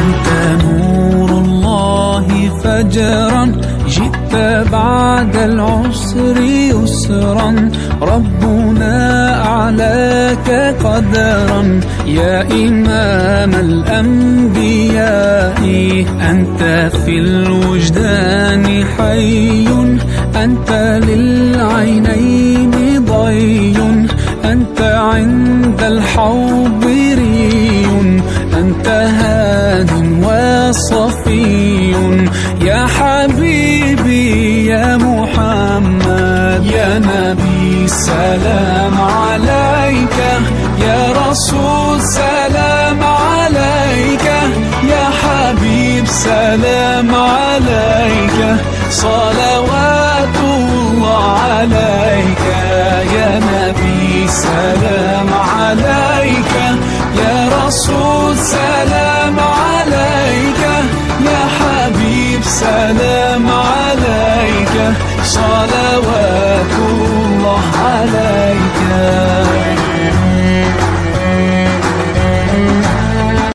أنت نور الله فجرا، جئت بعد العسر يسرا، ربنا أعلاك قدرا. يا إمام الأنبياء أنت في الوجدان حي، أنت للعينين ضي، أنت عند الحوض ري، أنت هاد وصفي. يا حبيبي يا محمد، يا نبي سلام عليك، يا رسول سلام عليك، يا حبيب سلام عليك، صلوات الله عليك. يا نبي سلام عليك، يا رسول سلام عليك، يا حبيب سلام عليك، صلوات الله عليك.